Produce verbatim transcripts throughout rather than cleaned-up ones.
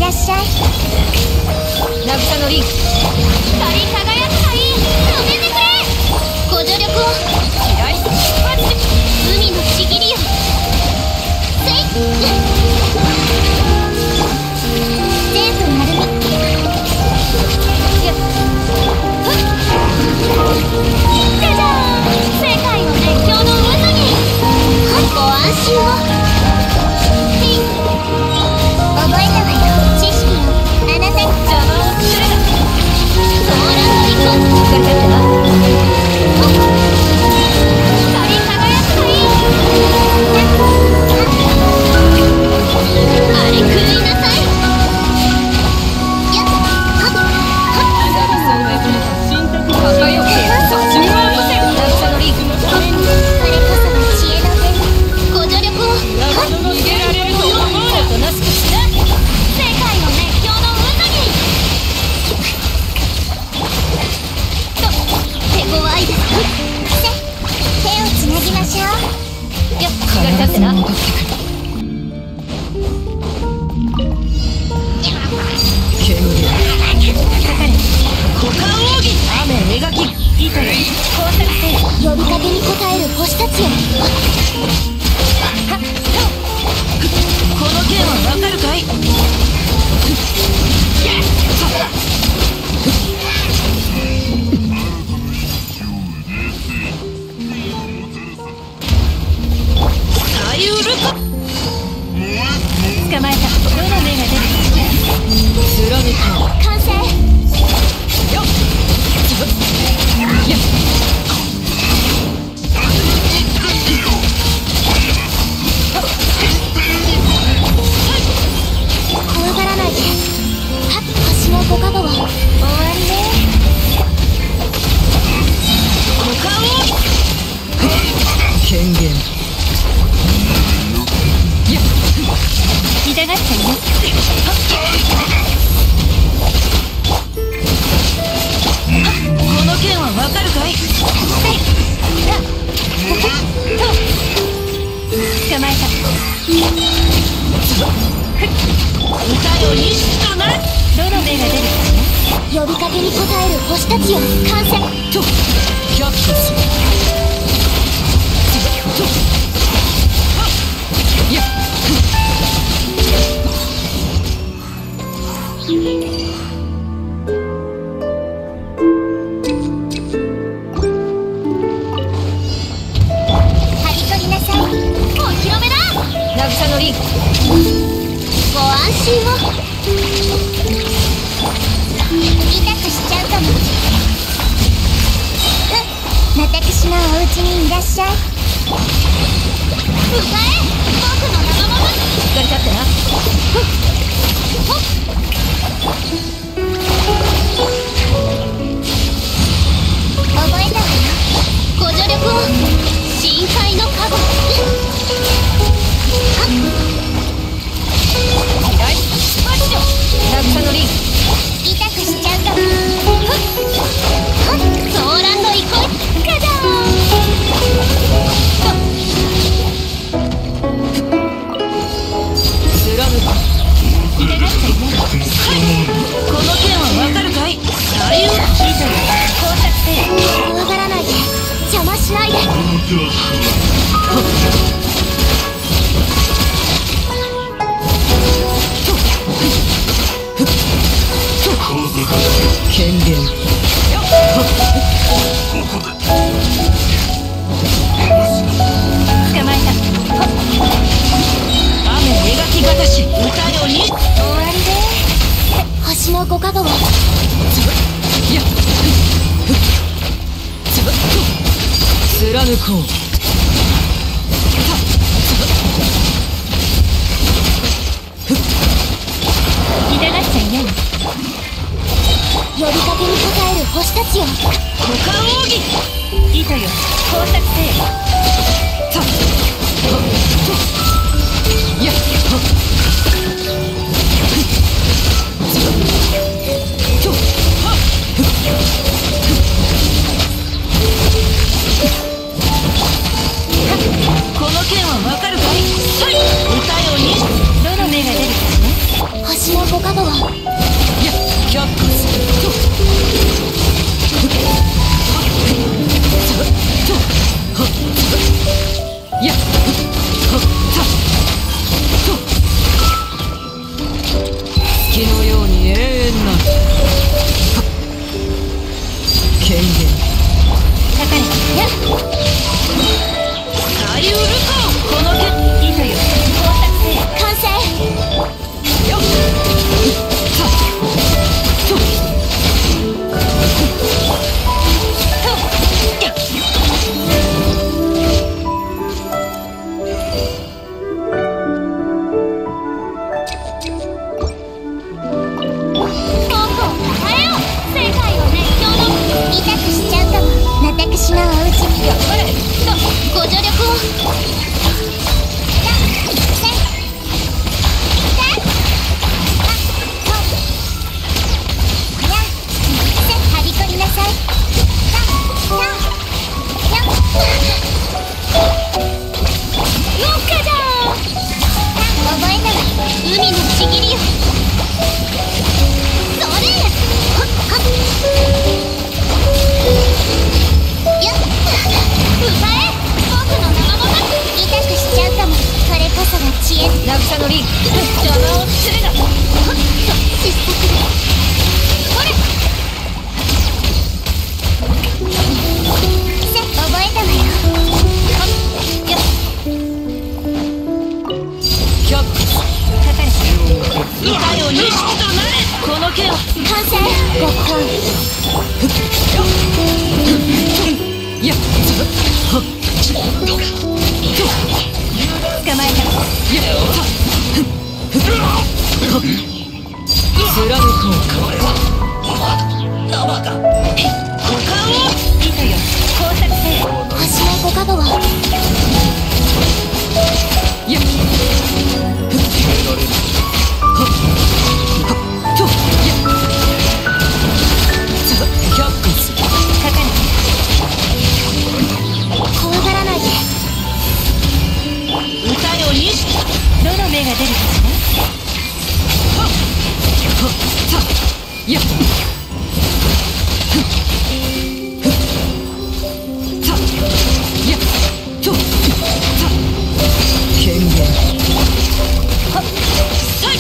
らっしゃい。 渚のリン、 光り輝くがいい。止めてくれ。ご助力を。 左パンチ。 海のちぎりよ。せい全部丸み。やっふっじゃじゃーん。世界を熱狂の渦にご安心を。ピン覚えたわよ。知識よ。あなたに邪魔をするな。 ソーランドリコン。 疲れちゃってな。 光り輝くがいい。あれ狂いなさい。やっはっアザミソンが新宅破壊を殺人を起こせ。渚のリン、 これこそが知恵の手。ご助力を。はっ逃げられると思うな。おとなしくしな。 世界の熱狂の渦に。と手強いです。せ手をつなぎましょう。よっ疲れちゃってな。権限かかれ。股間奥義。雨描き。糸よ工作せよ。 呼びかけに応える星たちよ。 はっこの剣はわかるかい。サイウルコ。捕まえた。どの目が出るか。貫く。 完成。 よっよっ怖がらないで。はっ星のご加護を。終わりね。 股間奥義。権限。よっ痛がっちゃいます。この剣はわかるかい。捕まえた。歌よ西とな。どの目が出るか。 呼びかけに応える星たちよ。完成。 と百歩する。とやっ刈り取りなさい。お披露目だ。 渚のリン、 ご安心を。痛くしちゃうかも。うん私のお家にいらっしゃい。迎え僕の仲間も。 疲れちゃってな。 ほっ覚えたわよ。ご助力を。深海の加護。はっ左パンチよ。渚のリン、 痛くしちゃうかも。ふっはっソーランド行こう。ガジャーン。 スラム痛がっちゃいない。この剣はわかるかい。左右糸よ工作せよ。 怖がらないで。邪魔しないで。 権限。捕まえた。雨描きがたし。歌よに。 終わりで。星のご加護を。 やっ貫こう。痛がっちゃいない。 呼びかけに応える星たちよ。 股間奥義。糸よ工作せよ。たっやっとはっこの剣はわかるかい。はい歌よに。どの目が出るかね。 星のご加護を。 かかれ。やっさゆるか。この剣いざよ。工作せよ。 完成。 よっさととやっ私のお家にやっぱりご助力を。はびこりなさい。よっかじゃー。覚えたわ。海のちぎりよ。それ。はっはっ。歌え。僕の生もの痛くしちゃうかも。それこそが知恵。 渚のリン邪魔をするな。 はっと失速だ。これせ覚えたわよ。 はっやっひゃっかかれ。歌よ錦となれ。この剣を完成。ごっやっはっ捕まえた。やっはっ貫こう。お顔をいざよ。工作せよ。 橋のご加護はやっはっはっとやっひゃっかすかかれ。 怖がらないで。 歌よ錦。どの目が出るかしら。はっはっさやっふっふっさやっとさ権限はっさい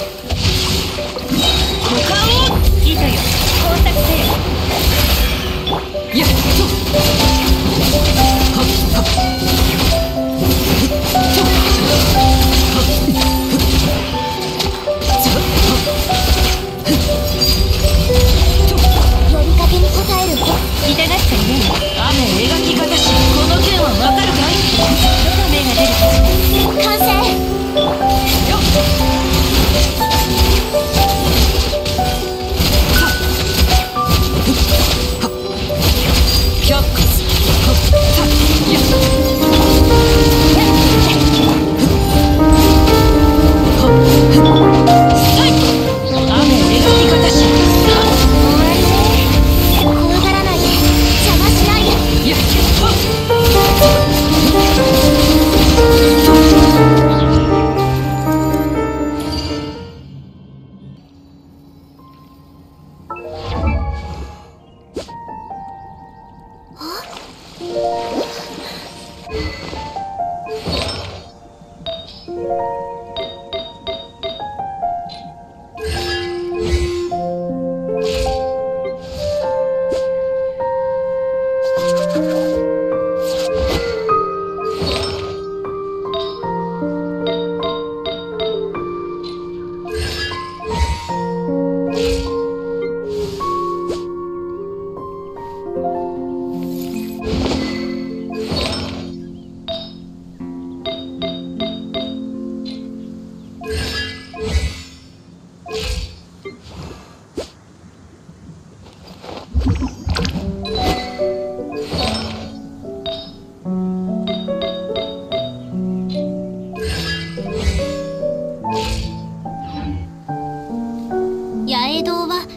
股間をいざよ。工作せよ。やっとはっはっふっとはっふっさはっふっと呼びかけに応える。 痛がっちゃいねえ。雨描き方し。この剣はわかるかい。どの目が出るかしら。 完成。 よっさふっはっひゃっかすはっさやっふっはっふっさい雨描き方し。さ怖がらないで。邪魔しないで。 やっはっ八重堂は